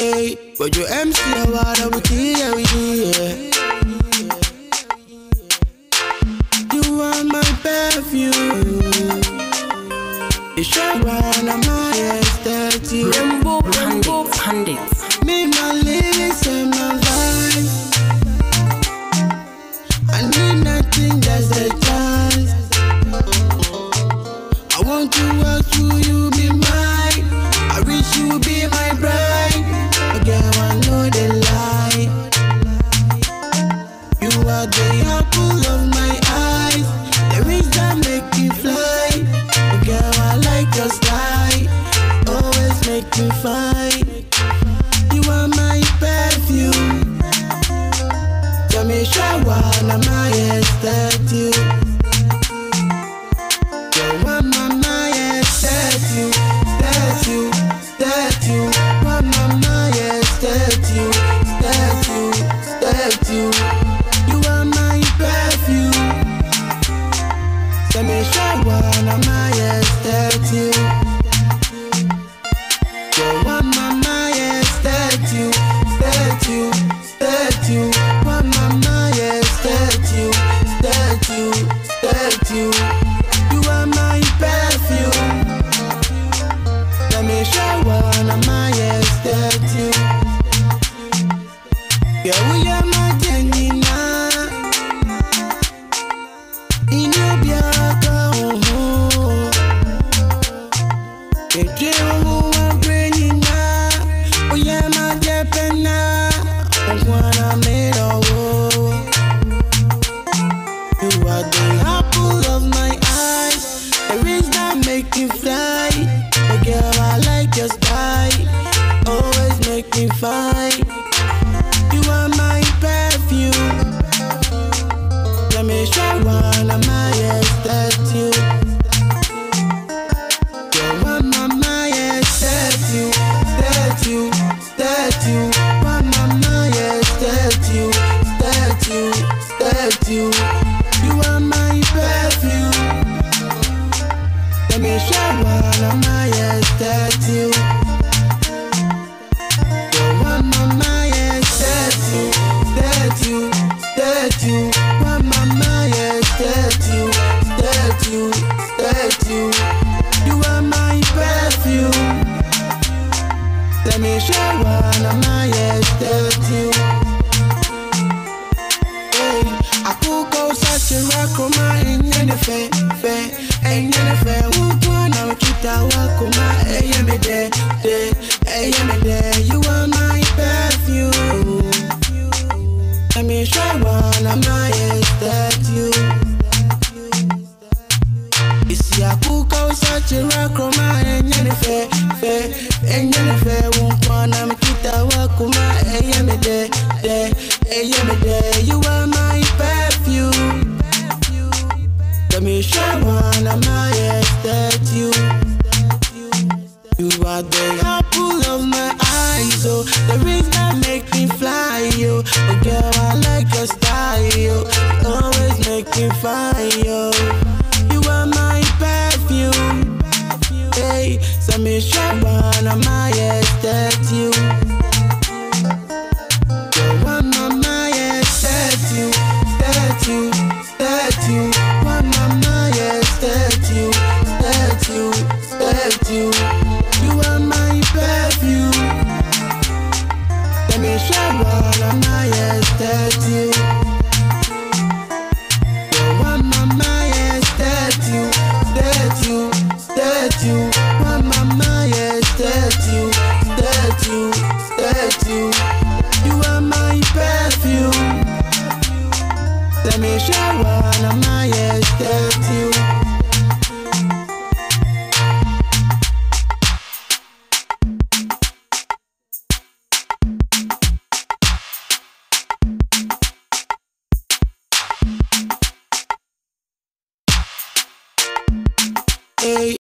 Hey, but you MC a lot of yeah. You are my perfume. You shine bright on my aesthetic. Rainbow Pandits. Me, my lyrics and my vibes. I need nothing that's a chance. I want to walk through you, be mine. I wish you would be my bride. Again, I know the lie. You are the apple of my eyes. The wings that make me fly. Again, I like your style. Always make me fine. You are my perfume. Tell me, shower, na my aesthetic. You are my aesthetic. Statue. One of my statue. You are my perfume. Tell me, shower, na my aesthetic. You are my statue. One of my statue. You are my perfume. Let me shower on my statue. Yeah, we are my Janina. In your biaka, you are the apple of my eyes. The wings that make me fly. Oh girl, I like your style. Always make me fine. You are my perfume. Let me shower on my statue. You are my statue. One of my statue. You are my perfume. Let me shower on my statue. You are my statue. One of my statue. You are my perfume. Let me shower on my statue. I could go such a rock on my and the fair, and the fair. One of kita walk on my AM day. You are my perfume. Let me shower on my statue. You see, I could go such a rock on my and the fair, and the fair. One of kita walk on my AM day. You are my perfume. Let me shower on my statue. You are the apple of my eyes, oh. The wings that make me fly, oh. Oh girl, I like your style, always make me fine, yo. You are my perfume. Hey, so me shower on my statue. One of my statue. You are my perfume. Let me shower on my statue. One of my statue. One of my statue. You are my perfume. Let me shower on my statue. Hey.